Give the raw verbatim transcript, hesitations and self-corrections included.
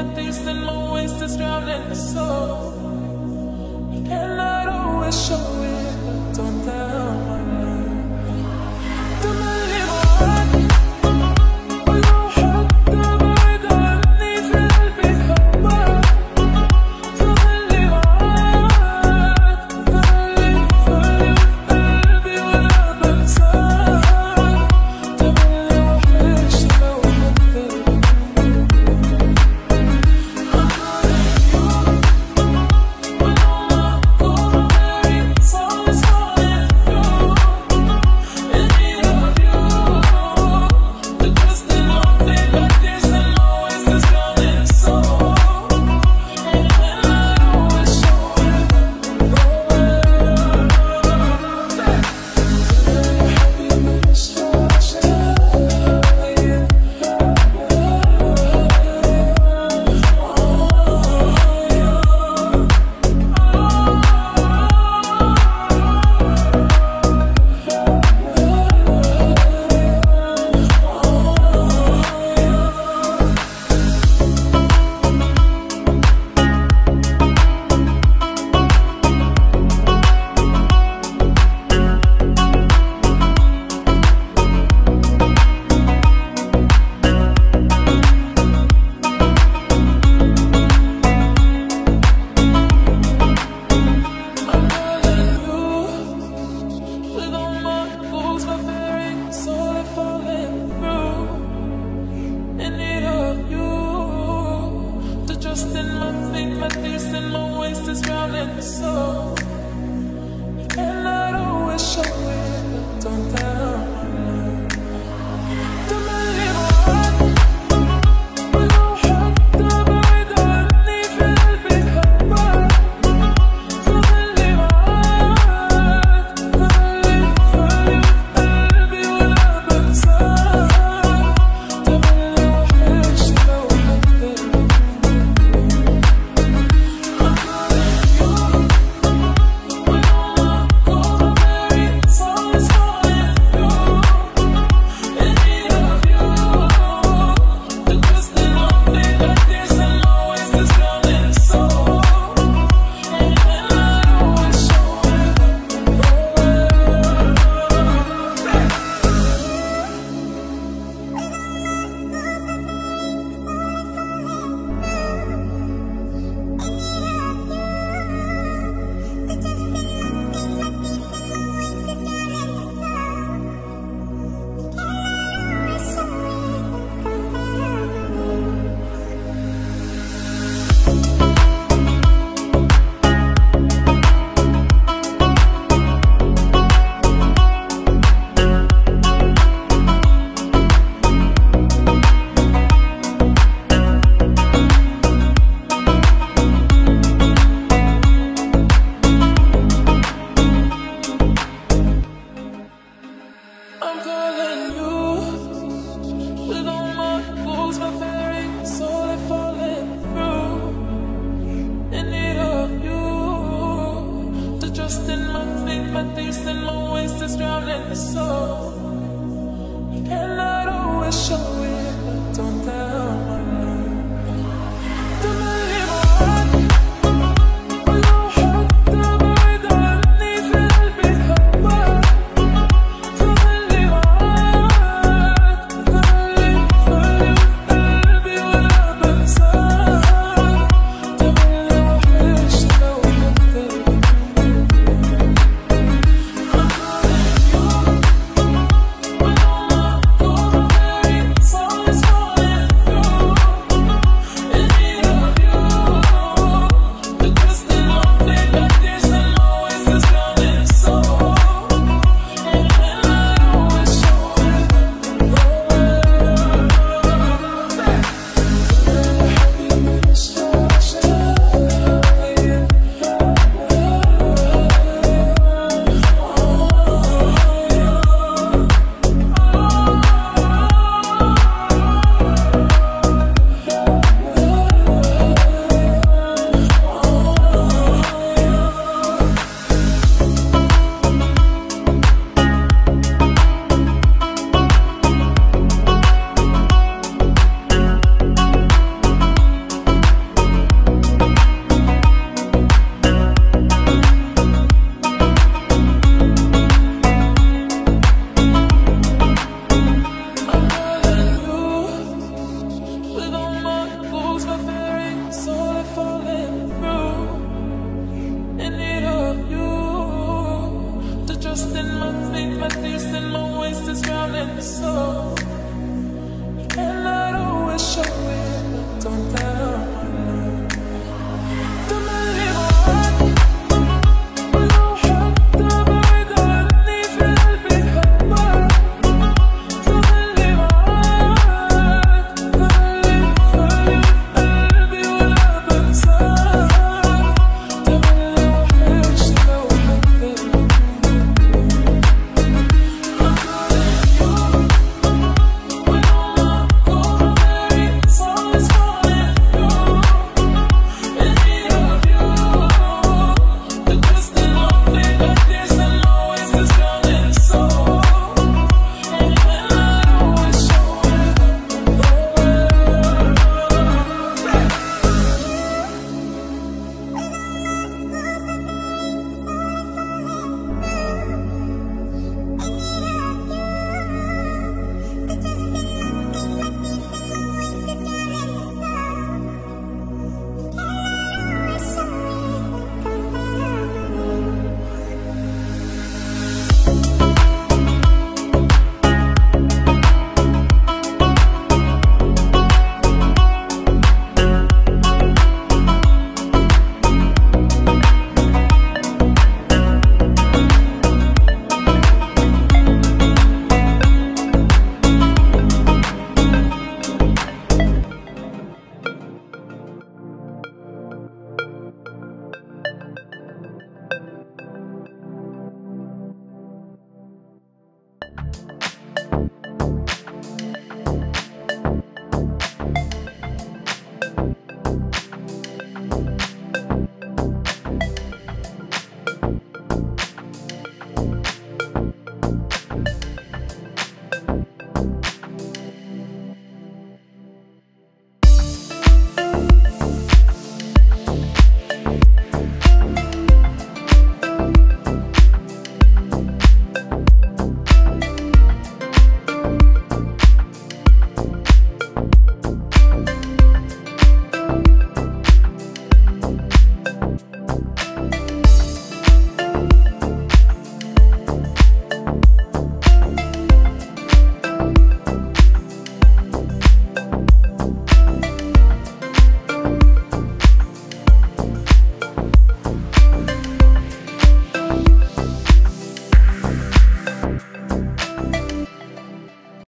my tears and my waste is drowning the soul. You cannot always show it, but don't tell my love. Don't believe my heart. ولو حتى بعيد عني في قلبي هواك. تخلي معاك تخلي خلي في قلبي ولا بنساك. تملي وحش لو حتى my tears and my waste is drowning the soul. You cannot always show it, but don't tell my love. Don't believe my heart. ولو حتى بعيد عني في قلبي هواك. تخلي معاك تخلي خلي في قلبي ولا بنساك. تملي وحش لو حتى my tears and my waste is drowning the soul.